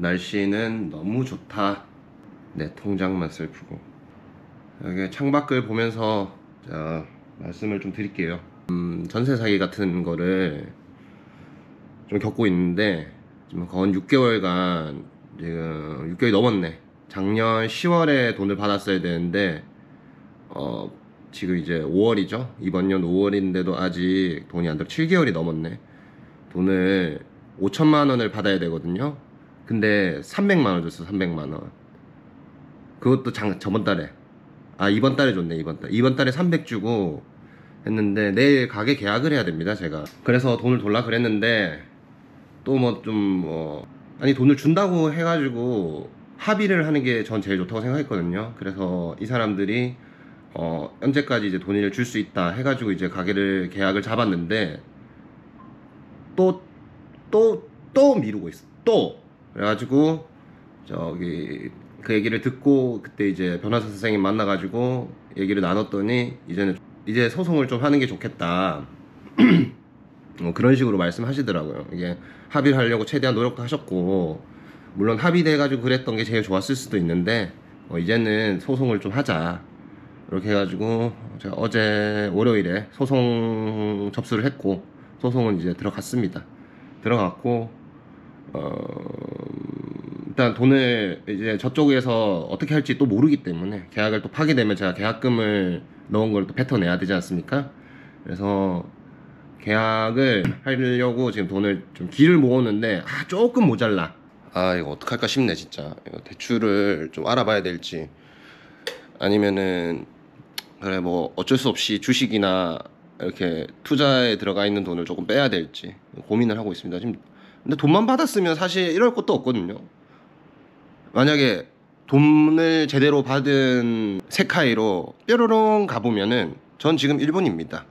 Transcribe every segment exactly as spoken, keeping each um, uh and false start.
날씨는 너무 좋다. 내 통장만 슬프고. 여기 창밖을 보면서 자, 말씀을 좀 드릴게요. 음, 전세 사기 같은 거를 좀 겪고 있는데 지금 거의 육 개월간 지금 육 개월이 넘었네. 작년 시월에 돈을 받았어야 되는데 어, 지금 이제 오월이죠. 이번 년 오월인데도 아직 돈이 안 들어. 칠 개월이 넘었네. 돈을 오천만 원을 받아야 되거든요. 근데 삼백만 원 줬어. 삼백만 원. 그것도 장, 저번 달에. 아, 이번 달에 줬네. 이번 달. 이번 달에 삼백 주고 했는데 내일 가게 계약을 해야 됩니다. 제가. 그래서 돈을 돌라 그랬는데 또 뭐 좀 뭐 아니 돈을 준다고 해가지고 합의를 하는 게 전 제일 좋다고 생각했거든요. 그래서 이 사람들이 어 언제까지 이제 돈을 줄 수 있다 해가지고 이제 가게를 계약을 잡았는데 또 또 또 미루고 있어. 또 그래가지고 저기 그 얘기를 듣고 그때 이제 변호사 선생님 만나가지고 얘기를 나눴더니 이제는 이제 소송을 좀 하는 게 좋겠다. 어, 그런 식으로 말씀하시더라고요. 이게 합의를 하려고 최대한 노력도 하셨고 물론 합의돼가지고 그랬던 게 제일 좋았을 수도 있는데 어, 이제는 소송을 좀 하자 이렇게 해가지고 제가 어제 월요일에 소송 접수를 했고 소송은 이제 들어갔습니다. 들어갔고 어... 일단 돈을 이제 저쪽에서 어떻게 할지 또 모르기 때문에 계약을 또 파기되면 제가 계약금을 넣은 걸 또 뱉어내야 되지 않습니까? 그래서 계약을 하려고 지금 돈을 좀 길을 모으는데 아 조금 모자라. 아 이거 어떡할까 싶네 진짜. 이거 대출을 좀 알아봐야 될지 아니면은 그래 뭐 어쩔 수 없이 주식이나 이렇게 투자에 들어가 있는 돈을 조금 빼야 될지 고민을 하고 있습니다 지금. 근데 돈만 받았으면 사실 이럴 것도 없거든요. 만약에 돈을 제대로 받은 세카이로 뾰로롱 가보면은 전 지금 일본입니다.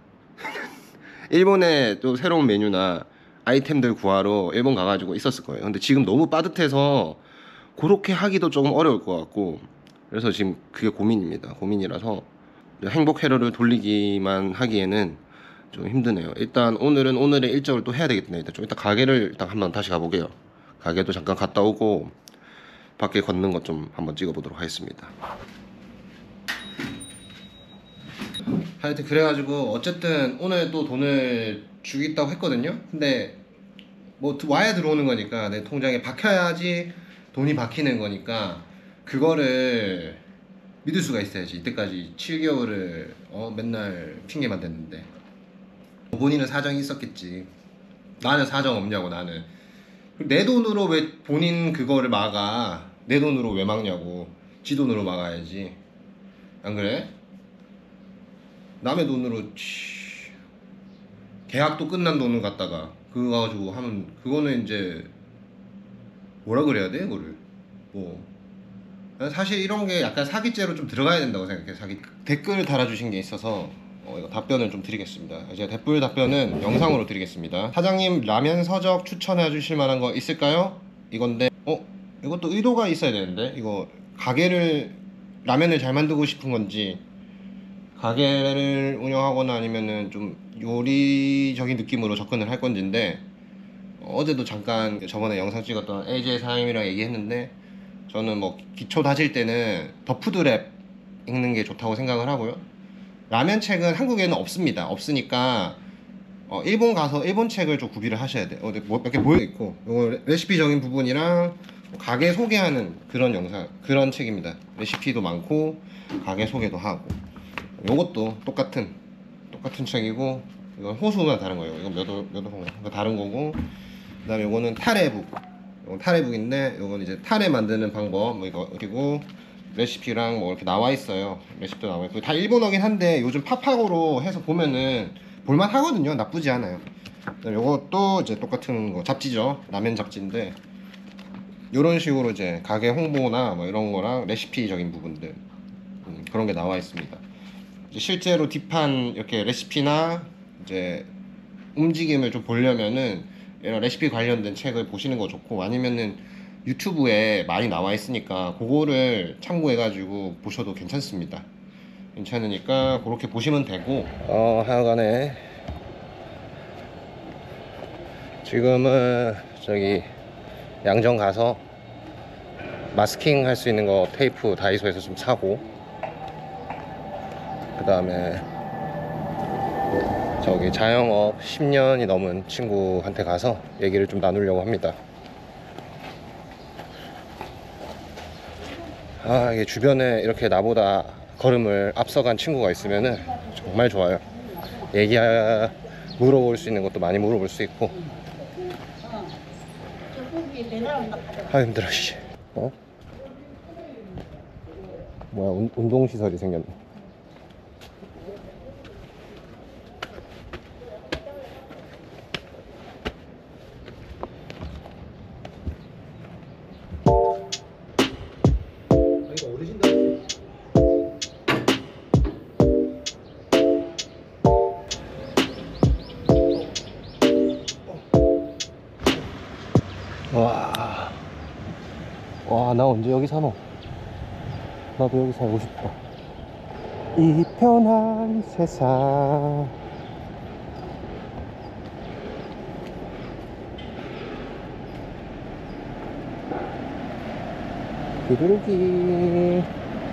일본에 또 새로운 메뉴나 아이템들 구하러 일본 가가지고 있었을 거예요. 근데 지금 너무 빠듯해서 그렇게 하기도 조금 어려울 것 같고 그래서 지금 그게 고민입니다. 고민이라서 행복 회로를 돌리기만 하기에는 좀 힘드네요. 일단 오늘은 오늘의 일정을 또 해야 되겠네요. 일단 좀 이따 가게를 일단 한번 다시 가보게요. 가게도 잠깐 갔다 오고 밖에 걷는 것 좀 한번 찍어보도록 하겠습니다. 하여튼 그래가지고 어쨌든 오늘 또 돈을 주겠다고 했거든요. 근데 뭐 와야 들어오는 거니까 내 통장에 박혀야지 돈이 박히는 거니까 그거를 믿을 수가 있어야지. 이때까지 칠 개월을 어 맨날 핑계만 댔는데 본인은 사정이 있었겠지. 나는 사정 없냐고. 나는 내 돈으로 왜 본인 그거를 막아. 내 돈으로 왜 막냐고. 지 돈으로 막아야지. 안 그래? 남의 돈으로 치... 계약도 끝난 돈을 갖다가 그거 가지고 하면 그거는 이제 뭐라 그래야 돼? 그거를 뭐 사실 이런 게 약간 사기죄로 좀 들어가야 된다고 생각해. 사기. 댓글을 달아주신 게 있어서 어, 이거 답변을 좀 드리겠습니다. 제가 댓글 답변은 영상으로 드리겠습니다. 사장님 라면 서적 추천해 주실 만한 거 있을까요? 이건데 어? 이것도 의도가 있어야 되는데 이거 가게를 라면을 잘 만들고 싶은 건지 가게를 운영하거나 아니면은 좀 요리적인 느낌으로 접근을 할 건지인데 어, 어제도 잠깐 저번에 영상 찍었던 에이제이 사장님이랑 얘기했는데 저는 뭐 기초 다질 때는 더푸드랩 읽는 게 좋다고 생각을 하고요. 라면 책은 한국에는 없습니다. 없으니까 어, 일본 가서 일본 책을 좀 구비를 하셔야 돼요. 어, 뭐, 몇 개 모여있고 이거 레시피적인 부분이랑 가게 소개하는 그런 영상, 그런 책입니다. 레시피도 많고 가게 소개도 하고 요것도 똑같은 똑같은 책이고 이건 호수만 다른 거예요. 이건 몇호 몇호 다른 거고 그 다음에 요거는 타레북. 이건 타레북인데 요건 이제 타레 만드는 방법 뭐 이거 그리고 레시피랑 뭐 이렇게 나와 있어요. 레시피도 나와 있고 다 일본어긴 한데 요즘 팝하고로 해서 보면은 볼만 하거든요. 나쁘지 않아요. 요것도 이제 똑같은 거 잡지죠. 라면 잡지인데 요런 식으로 이제 가게 홍보나 뭐 이런 거랑 레시피적인 부분들 음, 그런 게 나와 있습니다. 이제 실제로 뒷판 이렇게 레시피나 이제 움직임을 좀 보려면은 이런 레시피 관련된 책을 보시는 거 좋고 아니면은 유튜브에 많이 나와 있으니까 그거를 참고해 가지고 보셔도 괜찮습니다. 괜찮으니까 그렇게 보시면 되고 어 하여간에 지금은 저기 양정 가서 마스킹 할 수 있는 거 테이프 다이소에서 좀 사고, 그 다음에 저기 자영업 십 년이 넘은 친구한테 가서 얘기를 좀 나누려고 합니다. 아, 이게 주변에 이렇게 나보다 걸음을 앞서간 친구가 있으면은 정말 좋아요. 얘기 물어볼 수 있는 것도 많이 물어볼 수 있고. 아, 힘들어. 씨. 어? 뭐야, 운, 운동시설이 생겼네. 와, 와, 나 언제 여기 사노? 나도 여기 살고 싶다. 이 편한 세상. 비둘기.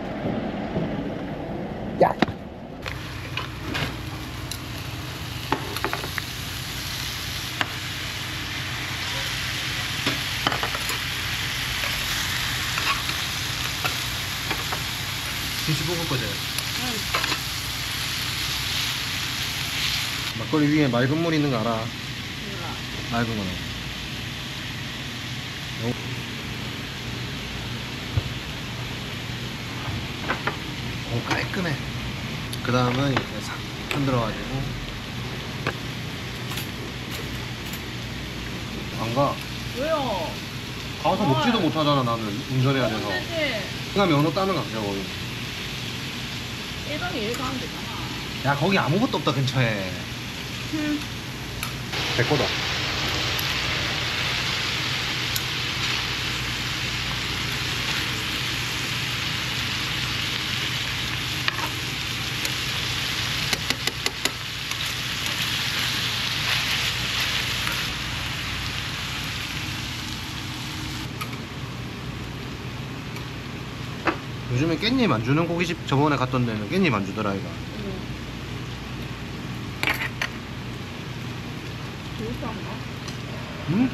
야! 김치 볶을 거지? 응. 막걸리 위에 맑은 물 있는 거 알아? 몰라. 맑은 거는. 오, 깔끔해. 그 다음은 이렇게 싹 흔들어가지고. 안 가. 왜요? 가서 아, 먹지도 못하잖아, 나는. 운전해야 돼서. 내가 면허 따면 가죠, 거기. 일강에 일 가면 되잖아. 야, 거기 아무것도 없다, 근처에. 응. 내 거다. 요즘에 깻잎 안 주는 고깃집 저번에 갔던 데는 깻잎 안 주더라, 이거. 응?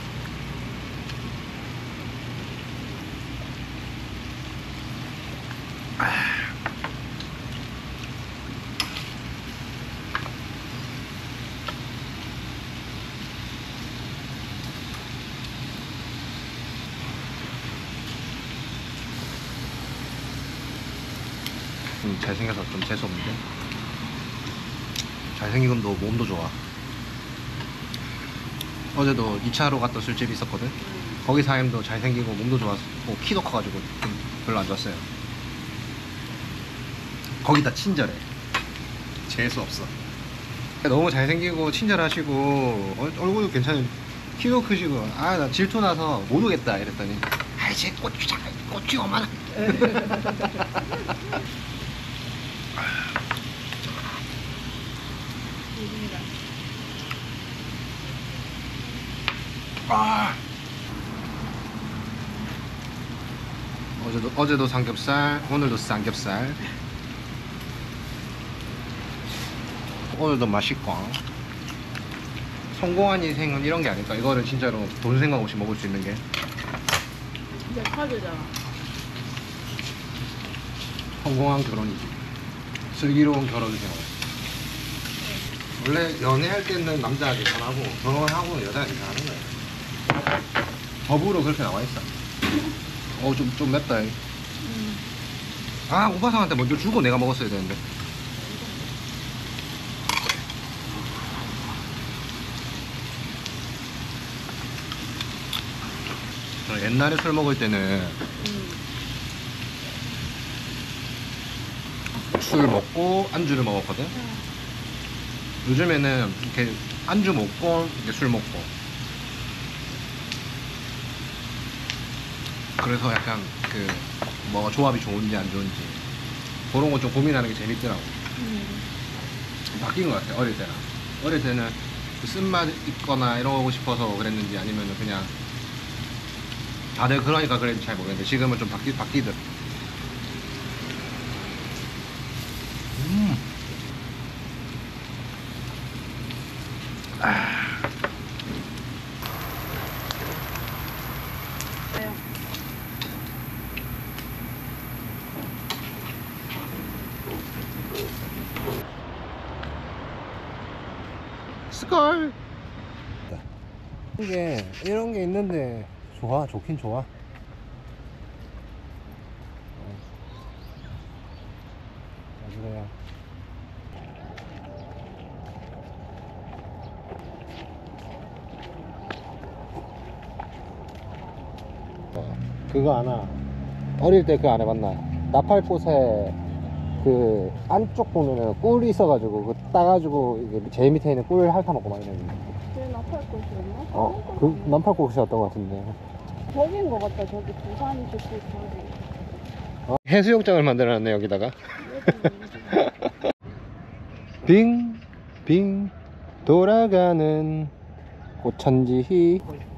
음, 잘생겨서 좀 재수없는데? 잘생긴 도 몸도 좋아. 어제도 이 차로 갔던 술집이 있었거든? 거기 사장님도 잘생기고 몸도 좋았고 키도 커가지고 좀 별로 안 좋았어요. 거기다 친절해. 재수없어. 너무 잘생기고 친절하시고 얼굴도 괜찮은, 키도 크시고, 아, 나 질투나서 못 오겠다 이랬더니, 아이, 쟤 꼬치 작 꼬치 오만 아. 어제도 어제도 삼겹살, 오늘도 삼겹살. 오늘도 맛있고. 성공한 인생은 이런 게 아닐까. 이거를 진짜로 돈 생각 없이 먹을 수 있는 게. 이제 카드잖아. 성공한 결혼이지. 슬기로운 결혼 생활. 원래 연애할 때는 남자가 계산하고 결혼하고 여자가 계산하는 거야. 법으로 그렇게 나와 있어. 어, 좀, 좀 맵다. 음. 아, 오바상한테 먼저 주고 내가 먹었어야 되는데. 옛날에 술 먹을 때는 음. 술 먹고 안주를 먹었거든. 음. 요즘에는 이렇게 안주 먹고 이제 술 먹고. 그래서 약간 그 뭐 조합이 좋은지 안 좋은지 그런 거 좀 고민하는 게 재밌더라고. 음. 바뀐 것 같아. 어릴 때랑 어릴 때는 그 쓴맛 있거나 이러고 싶어서 그랬는지 아니면 그냥 다들 그러니까 그런지 잘 모르겠는데 지금은 좀 바뀌, 바뀌더라. 음. 아. 네. 스컬. 이게 이런 게 있는데 좋아, 좋긴 좋아. 아주 그냥. 그거 아나? 어릴 때 그거 안 해봤나? 나팔꽃에 그 안쪽 보면은 꿀이 있어가지고 그 따가지고 이게 제일 밑에 있는 꿀 핥아먹고 막 이러는. 쟤 나팔꽃이었나? 어? 그 난팔꽃이었던 것 같은데. 저긴 거 같다. 저기 부산 집구 저기. 어? 해수욕장을 만들어놨네 여기다가. 빙 빙 돌아가는 꽃천지